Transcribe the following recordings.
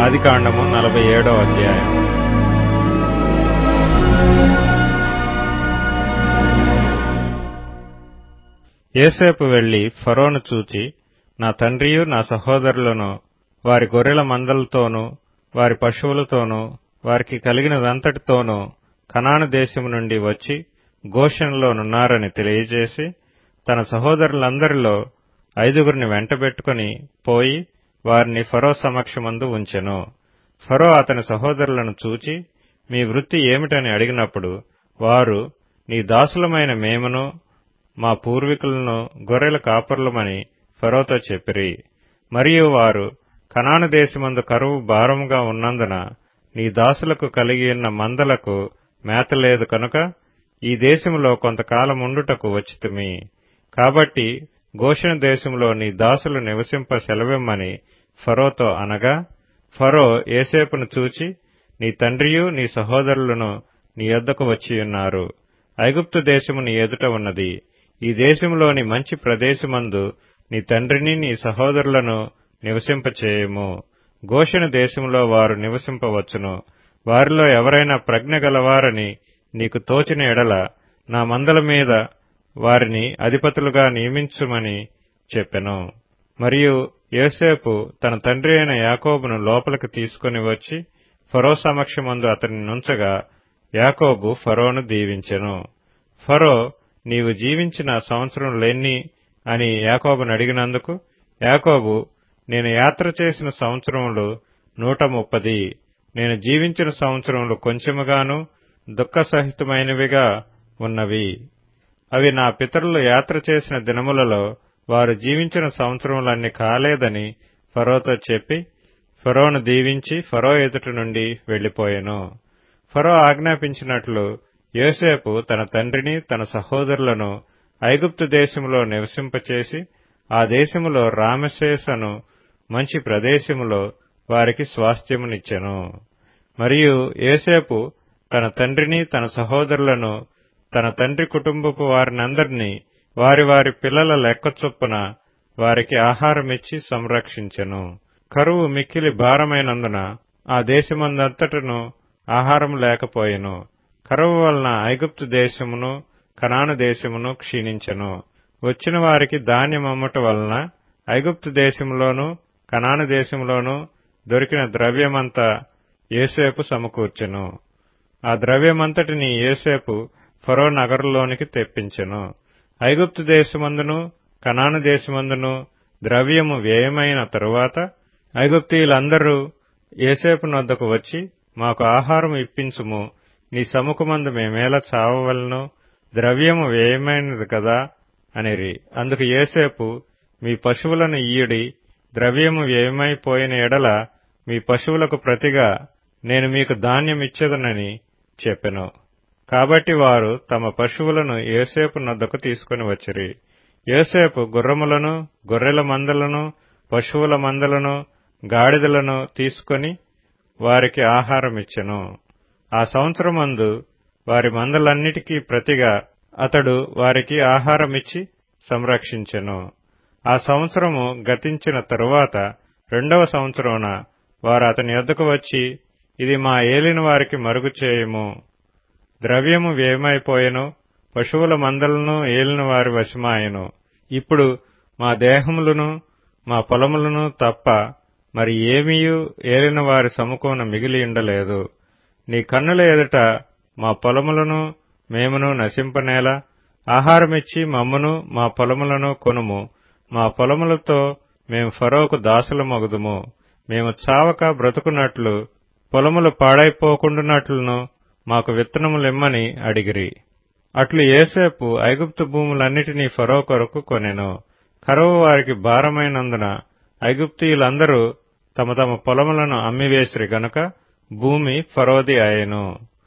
ఆదికాండము 47వ అధ్యాయం. యోసేపు వెళ్లి ఫరోను చూచి, నా తండ్రియు నా సహోదరులను వారి గొర్రెల మందలతోనూ వారి పశువులతోనూ వారికి కలిగినదంతటితోనూ కనాను దేశము నుండి వచ్చి గోషెనులోనున్నారని తెలియజేసి, తన సహోదరులందరిలో 5 వెంటబెట్టుకుని పోయి వారిని ఫరో సమక్షమందు ఉంచెను. ఫరో అతని సహోదరులను చూచి, మీ వృత్తి ఏమిటని అడిగినప్పుడు వారు, నీ దాసులమైన మేమును మా పూర్వీకులను గొర్రెల కాపరులమని ఫరోతో చెప్పిరి. మరియు వారు, కనాను దేశమందు కరువు భారముగా ఉన్నందున నీ దాసులకు కలిగి ఉన్న మందలకు మేత లేదు కనుక ఈ దేశములో కొంతకాలముండుటకు వచ్చితిమి. కాబట్టి గోషెను దేశంలో నీ దాసులు నివసింప సెలవిమ్మని ఫరోతో అనగా, ఫరో యోసేపును చూచి, నీ తండ్రియు నీ సహోదరులను నీ యొద్దకు వచ్చియున్నారు. ఐగుప్తు దేశము నీ ఎదుట ఉన్నది. ఈ దేశములోని మంచి ప్రదేశమందు నీ తండ్రిని నీ సహోదరులను నివసింపచేయము. గోషెను దేశములో వారు నివసింపవచ్చును. వారిలో ఎవరైనా ప్రజ్ఞ గలవారని నీకు తోచిన ఎడల నా మందల మీద వారిని అధిపతులుగా నియమించుమని చెప్పెను. మరియు యోసేపు తన తండ్రి అయిన యాకోబును లోపలికి తీసుకుని వచ్చి ఫరో సమక్షమందు అతని నుంచగా యాకోబు ఫరోను దీవించెను. ఫరో, నీవు జీవించిన సంవత్సరములెన్ని అని యాకోబును అడిగినందుకు యాకోబు, నేను యాత్ర చేసిన సంవత్సరములు 130, నేను జీవించిన సంవత్సరములు కొంచెముగాను దుఃఖసహితమైనవిగా ఉన్నవి. అవి నా పితరులు యాత్ర చేసిన దినములలో వారు జీవించిన సంవత్సరములన్నీ కాలేదని ఫరోతో చెప్పి ఫరోను దీవించి ఫరో ఎదుట నుండి వెళ్లిపోయెను. ఫరో ఆజ్ఞాపించినట్లు యోసేపు తన తండ్రిని తన సహోదరులను ఐగుప్తు దేశములో నివసింపచేసి ఆ దేశములో రామశేసను మంచి ప్రదేశములో వారికి స్వాస్థ్యమునిచ్చెను. మరియు యోసేపు తన తండ్రిని తన సహోదరులను తన తండ్రి కుటుంబపు వారినందరినీ వారి వారి పిల్లల లెక్క చొప్పున వారికి ఆహారమిచ్చి సంరక్షించెను. కరువు మిక్కిలి భారమైనందున ఆ దేశమందంతటను ఆహారం లేకపోయెను. కరువు వలన ఐగుప్తు దేశమును కనాను దేశమును క్షీణించెను. వచ్చిన వారికి ధాన్యం అమ్ముట వలన ఐగుప్తు దేశంలోనూ కనాను దేశంలోనూ దొరికిన ద్రవ్యమంతా యోసేపు సమకూర్చెను. ఆ ద్రవ్యమంతటిని యోసేపు ఫరో నగరులోనికి తెప్పించెను. ఐగుప్తు దేశమందును కనాను దేశమందును ద్రవ్యము వ్యయమైన తరువాత ఐగుప్తీయులందరూ యోసేపు నొద్దకు వచ్చి, మాకు ఆహారం ఇప్పించుము, నీ సముఖమందు మేమేలా చావవలెను, ద్రవ్యము వ్యయమైనది కదా అనిరి. అందుకు యోసేపు, మీ పశువులను ఇయ్యుడి, ద్రవ్యము వ్యయమైపోయిన ఎడల మీ పశువులకు ప్రతిగా నేను మీకు ధాన్యమిచ్చేదనని చెప్పెను. కాబట్టి వారు తమ పశువులను యోసేపు నొద్దకు తీసుకుని వచ్చిరి. యోసేపు గుర్రములను గొర్రెల మందలను పశువుల మందలను గాడిదలను తీసుకుని వారికి ఆహారమిచ్చెను. ఆ సంవత్సరమందు వారి మందలన్నిటికీ ప్రతిగా అతడు వారికి ఆహారమిచ్చి సంరక్షించెను. ఆ సంవత్సరము గతించిన తరువాత 2వ సంవత్సరమున వారు అతని యొద్దకు వచ్చి, ఇది మా ఏలిన వారికి మరుగు చేయము, ద్రవ్యము వ్యయమైపోయెను, పశువుల మందలను ఏలిన వారి వశమాయెను. ఇప్పుడు మా దేహములను మా పొలములను తప్ప మరి ఏమీయూ ఏలిన వారి సముఖమున మిగిలియుండలేదు. నీ కన్నుల ఎదుట మా పొలములను మేమును నశింపనేలా, ఆహారమిచ్చి మమ్మును మా పొలములను కొనుము. మా పొలములతో మేము ఫరోకు దాసులమగుదుము. మేము చావక బ్రతుకున్నట్లు పొలములు పాడైపోకుండునట్లును మాకు విత్తనములిమ్మని అడిగిరి. అట్లు యోసేపు ఐగుప్తు భూములన్నిటినీ ఫరో కొరకు కొనెను. కరువు వారికి భారమైనందున ఐగుప్తీయులందరూ తమ తమ పొలములను అమ్మివేసిరి గనుక భూమి ఫరోది అయెను.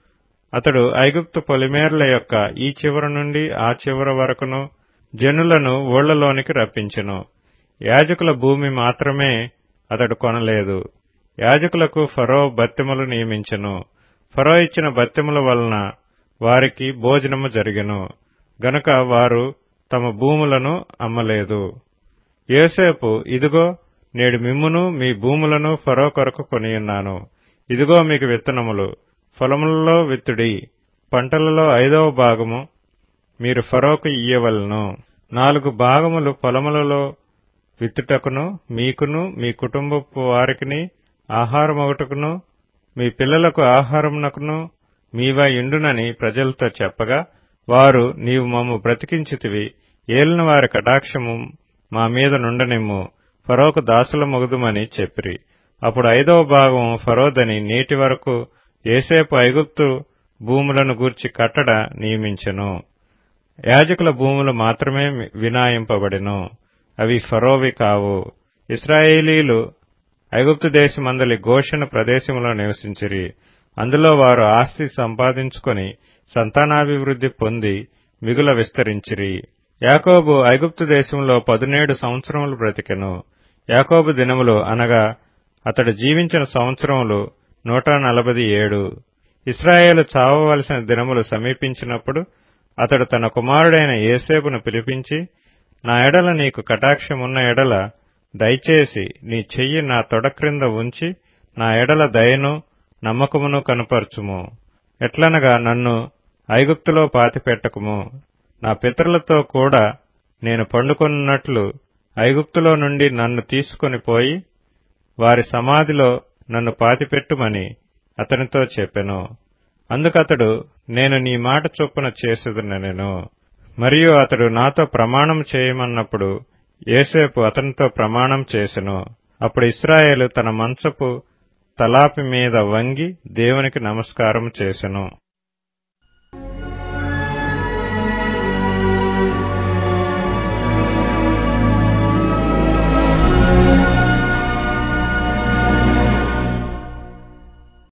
అతడు ఐగుప్తు పొలిమేర్ల యొక్క ఈ చివర నుండి ఆ చివర వరకును జనులను ఊళ్లలోనికి రప్పించెను. యాజకుల భూమి మాత్రమే అతడు కొనలేదు. యాజకులకు ఫరో బత్తెములు నియమించెను. ఫరో ఇచ్చిన బత్తెముల వలన వారికి భోజనము జరిగెను గనుక వారు తమ భూములను అమ్మలేదు. యోసేపు, ఇదిగో నేడు మిమ్మును మీ భూములను ఫరో కొరకు కొనియున్నాను. ఇదిగో మీకు విత్తనములు, పొలములలో విత్తుడి. పంటలలో 5వ భాగము మీరు ఫరోకు ఇయ్యవలెను. 4 భాగములు పొలములలో విత్తుటకును, మీకును మీ కుటుంబపు వారికిని ఆహారమొగటుకును, మీ పిల్లలకు ఆహారమునకును మీవై యుండునని ప్రజలతో చెప్పగా, వారు, నీవు మమ్ము బ్రతికించితివి, ఏలిన వారి కటాక్షము మా మీద నుండనిమ్ము, ఫరోకు దాసులమొగుదుమని చెప్పిరి. అప్పుడు 5వ భాగము ఫరోదని నేటి వరకు యోసేపు ఐగుప్తు భూములను గూర్చి కట్టడ నియమించెను. యాజకుల భూములు మాత్రమే వినాయింపబడెను, అవి ఫరోవి కావు. ఇశ్రాయేలీలు ఐగుప్తు దేశమందలి గోషెను ప్రదేశములో నివసించిరి. అందులో వారు ఆస్తి సంపాదించుకొని సంతానాభివృద్ధి పొంది మిగుల విస్తరించిరి. యాకోబు ఐగుప్తు దేశంలో 17 సంవత్సరములు బ్రతికెను. యాకోబు దినములు అనగా అతడు జీవించిన సంవత్సరములు 147. ఇశ్రాయేలు చావవలసిన దినములు సమీపించినప్పుడు అతడు తన కుమారుడైన యోసేపును పిలిపించి, నా ఎడల నీకు కటాక్షమున్న ఎడల దయచేసి నీ చెయ్యి నా తొడ క్రింద ఉంచి నా ఎడల దయను నమ్మకమును కనుపర్చుము. ఎట్లనగా నన్ను ఐగుప్తులో పాతిపెట్టకుము. నా పితరులతో కూడా నేను పండుకొనున్నట్లు ఐగుప్తులో నుండి నన్ను తీసుకొని పోయి వారి సమాధిలో నన్ను పాతిపెట్టుమని అతనితో చెప్పెను. అందుకతడు, నేను నీ మాట చొప్పున చేసేదనెను. మరియు అతడు నాతో ప్రమాణం చేయమన్నప్పుడు యోసేపు అతనితో ప్రమాణం చేసెను. అప్పుడు ఇశ్రాయేలు తన మంచపు తలాపి మీద వంగి దేవునికి నమస్కారం చేసెను.